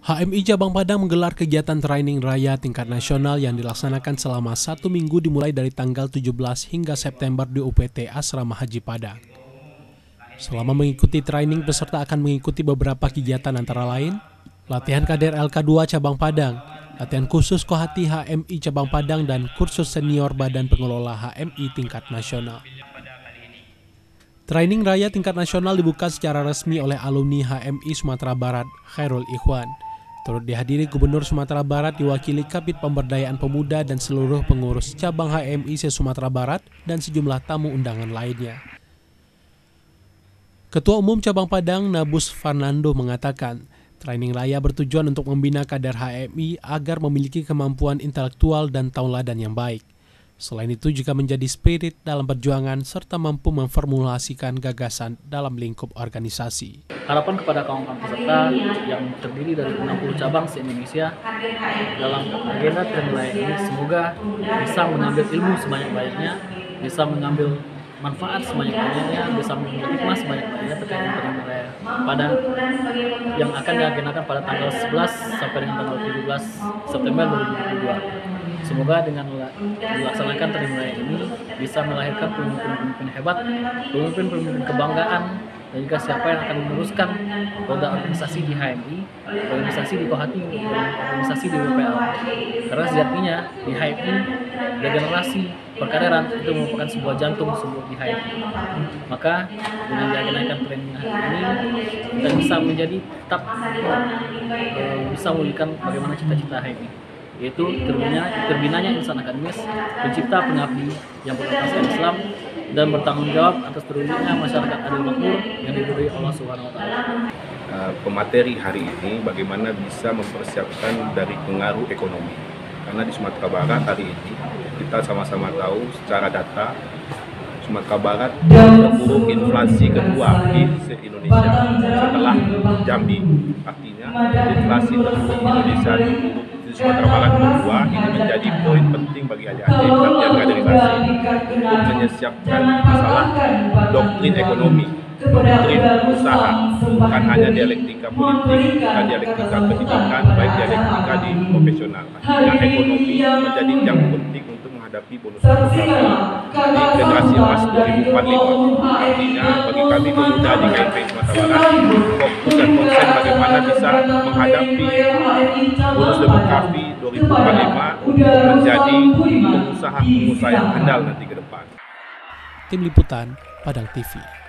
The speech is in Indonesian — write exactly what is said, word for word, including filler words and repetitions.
H M I Cabang Padang menggelar kegiatan training raya tingkat nasional yang dilaksanakan selama satu minggu dimulai dari tanggal tujuh belas hingga September di U P T Asrama Haji Padang. Selama mengikuti training, peserta akan mengikuti beberapa kegiatan antara lain, latihan kader L K dua Cabang Padang, latihan khusus Kohati H M I Cabang Padang, dan kursus senior Badan Pengelola H M I tingkat nasional. Training raya tingkat nasional dibuka secara resmi oleh alumni H M I Sumatera Barat, Khairul Ikhwan. Turut dihadiri Gubernur Sumatera Barat diwakili Kabid Pemberdayaan Pemuda dan seluruh pengurus cabang H M I se-Sumatera Barat dan sejumlah tamu undangan lainnya. Ketua Umum Cabang Padang Nabus Fernando mengatakan, training raya bertujuan untuk membina kader H M I agar memiliki kemampuan intelektual dan tauladan yang baik. Selain itu juga menjadi spirit dalam perjuangan serta mampu memformulasikan gagasan dalam lingkup organisasi. Harapan kepada kawan-kawan peserta yang terdiri dari enam puluh cabang se-Indonesia dalam agenda training ini semoga bisa mengambil ilmu sebanyak-banyaknya, bisa mengambil manfaat sebanyak-banyaknya, bisa mengambil hikmah sebanyak-banyaknya terkait dengan training raya pada yang akan diagendakan pada tanggal sebelas sampai dengan tanggal tujuh belas September dua ribu dua puluh dua. Semoga dengan dilaksanakan training raya ini bisa melahirkan pemimpin-pemimpin hebat, pemimpin-pemimpin kebanggaan, dan juga siapa yang akan meneruskan roda organisasi di H M I, organisasi di Kohati, dan organisasi di W P L. Karena sejatinya di H M I, regenerasi perkaderan itu merupakan sebuah jantung sebuah di H M I. Maka dengan diagendakan training ini, kita bisa menjadi tetap uh, bisa memulihkan bagaimana cita-cita H M I, yaitu terbinanya, terbinanya insan akademis, pencipta pengabdi yang berasaskan Islam, dan bertanggung jawab atas terwujudnya masyarakat adil makmur yang diridhoi Allah Subhanahu wa Ta'ala. Uh, pemateri hari ini bagaimana bisa mempersiapkan dari pengaruh ekonomi. Karena di Sumatera Barat hari ini kita sama-sama tahu secara data Sumatera Barat terburuk inflasi kedua di Indonesia setelah Jambi. Artinya inflasi terburuk Indonesia terburuk di Sumatera Barat kedua. Ini menjadi poin penting bagi adik-adik latihan kaderisasi untuk menyiapkan masalah doktrin ekonomi, doktrin usaha, bukan hanya dialektika politik, bukan dialektika pendidikan, baik dialektika di profesional. Artinya ekonomi menjadi yang penting untuk menghadapi bonus demografi di generasi emas dua ribu empat puluh lima. Artinya bagi kami pemuda di K M P Sumatera Barat, fokus dan konsen bagaimana bisa menghadapi bonus demografi dua ribu empat puluh lima untuk menjadi pengusaha-pengusaha yang andal nanti ke depan. Tim Liputan, Padang T V.